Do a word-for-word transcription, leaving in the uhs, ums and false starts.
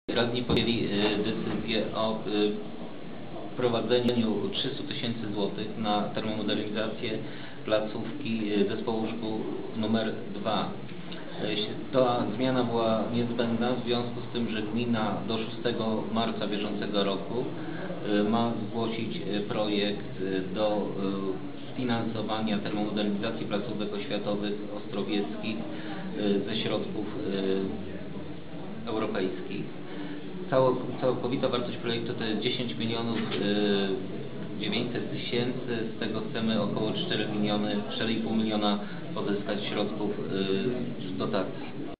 Radni podjęli decyzję o wprowadzeniu trzystu tysięcy złotych na termomodernizację placówki zespołu szkół numer dwa. Ta zmiana była niezbędna w związku z tym, że gmina do szóstego marca bieżącego roku ma zgłosić projekt do sfinansowania termomodernizacji placówek oświatowych ostrowieckich ze środków europejskich. Całkowita wartość projektu to jest dziesięć milionów dziewięćset tysięcy, z tego chcemy około cztery miliony, cztery i pół miliona pozyskać środków z dotacji.